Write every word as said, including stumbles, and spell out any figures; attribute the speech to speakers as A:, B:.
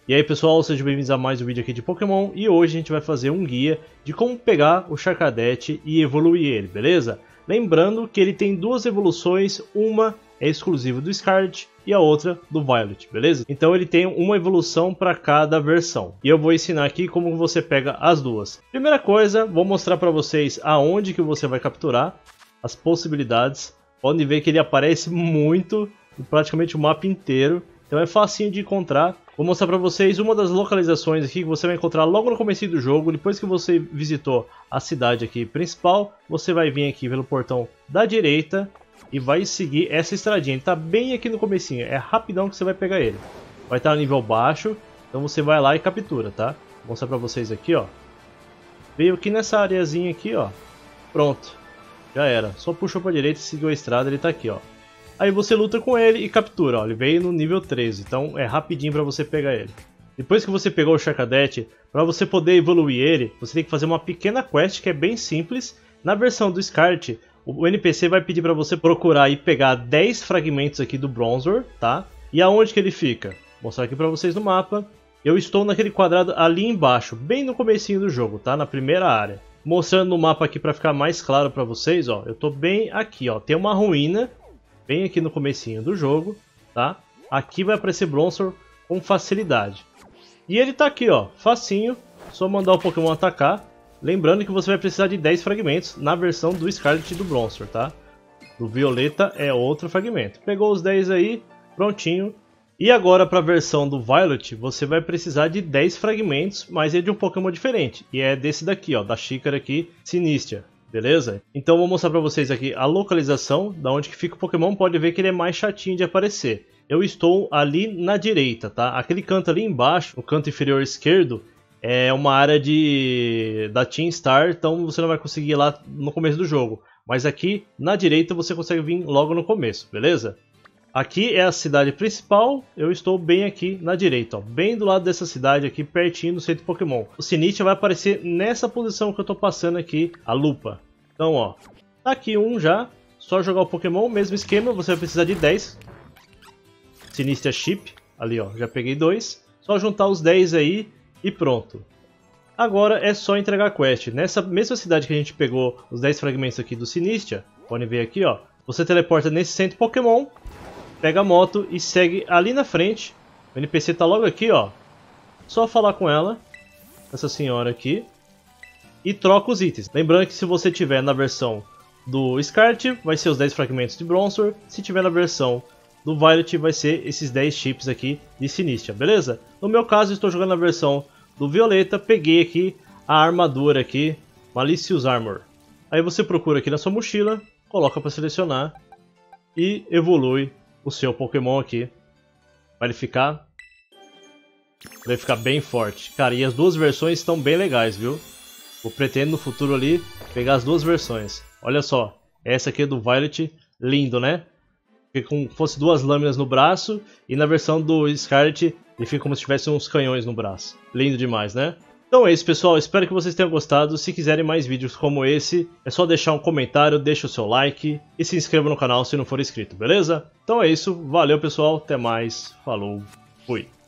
A: E aí pessoal, sejam bem-vindos a mais um vídeo aqui de Pokémon. E hoje a gente vai fazer um guia de como pegar o Charcadet e evoluir ele, beleza? Lembrando que ele tem duas evoluções, uma é exclusiva do Scarlet e a outra do Violet, beleza? Então ele tem uma evolução para cada versão. E eu vou ensinar aqui como você pega as duas. Primeira coisa, vou mostrar para vocês aonde que você vai capturar, as possibilidades. Podem ver que ele aparece muito, praticamente o mapa inteiro. Então é facinho de encontrar. Vou mostrar para vocês uma das localizações aqui que você vai encontrar logo no começo do jogo. Depois que você visitou a cidade aqui principal, você vai vir aqui pelo portão da direita e vai seguir essa estradinha. Ele está bem aqui no comecinho, é rapidão que você vai pegar ele. Vai estar no nível baixo, então você vai lá e captura, tá? Vou mostrar para vocês aqui, ó. Veio aqui nessa areazinha aqui, ó. Pronto, já era. Só puxou para a direita e seguiu a estrada, ele está aqui, ó. Aí você luta com ele e captura, ó. Ele veio no nível treze, então é rapidinho para você pegar ele. Depois que você pegou o Charcadet, para você poder evoluir ele, você tem que fazer uma pequena quest que é bem simples. Na versão do Scarlet, o N P C vai pedir para você procurar e pegar dez fragmentos aqui do Bronzor, tá? E aonde que ele fica? Vou mostrar aqui para vocês no mapa. Eu estou naquele quadrado ali embaixo, bem no comecinho do jogo, tá? Na primeira área. Mostrando no mapa aqui para ficar mais claro para vocês, ó. Eu tô bem aqui, ó. Tem uma ruína bem aqui no comecinho do jogo, tá? Aqui vai aparecer Bronzor com facilidade. E ele tá aqui, ó, facinho, só mandar o Pokémon atacar. Lembrando que você vai precisar de dez fragmentos na versão do Scarlet e do Bronzor, tá? Do Violeta é outro fragmento. Pegou os dez aí, prontinho. E agora para a versão do Violet, você vai precisar de dez fragmentos, mas é de um Pokémon diferente. E é desse daqui, ó, da xícara aqui, Sinistia. Beleza? Então vou mostrar para vocês aqui a localização da onde que fica o Pokémon. Pode ver que ele é mais chatinho de aparecer. Eu estou ali na direita, tá? Aquele canto ali embaixo, o canto inferior esquerdo, é uma área de da Team Star, então você não vai conseguir ir lá no começo do jogo. Mas aqui na direita você consegue vir logo no começo, beleza? Aqui é a cidade principal, eu estou bem aqui na direita, ó, bem do lado dessa cidade aqui, pertinho do centro Pokémon. O Sinistia vai aparecer nessa posição que eu estou passando aqui, a lupa. Então, ó, tá aqui um já, só jogar o Pokémon, mesmo esquema, você vai precisar de dez. Sinistia Chip, ali ó, já peguei dois. Só juntar os dez aí e pronto. Agora é só entregar a quest. Nessa mesma cidade que a gente pegou os dez fragmentos aqui do Sinistia, podem ver aqui, ó, você teleporta nesse centro Pokémon, pega a moto e segue ali na frente. O N P C tá logo aqui, ó. Só falar com ela, essa senhora aqui, e troca os itens. Lembrando que se você tiver na versão do Scarlet, vai ser os dez fragmentos de Bronzor. Se tiver na versão do Violet, vai ser esses dez chips aqui de Sinistia, beleza? No meu caso, estou jogando na versão do Violeta. Peguei aqui a armadura aqui, Malicious Armor. Aí você procura aqui na sua mochila, coloca para selecionar e evolui o seu Pokémon aqui. Vai ficar vai ficar bem forte. Cara, e as duas versões estão bem legais, viu? Eu pretendo no futuro ali pegar as duas versões. Olha só, essa aqui é do Violet, lindo, né? Fica como se fosse duas lâminas no braço. E na versão do Scarlet ele fica como se tivesse uns canhões no braço. Lindo demais, né? Então é isso, pessoal, espero que vocês tenham gostado. Se quiserem mais vídeos como esse, é só deixar um comentário, deixa o seu like e se inscreva no canal se não for inscrito, beleza? Então é isso, valeu pessoal, até mais, falou, fui!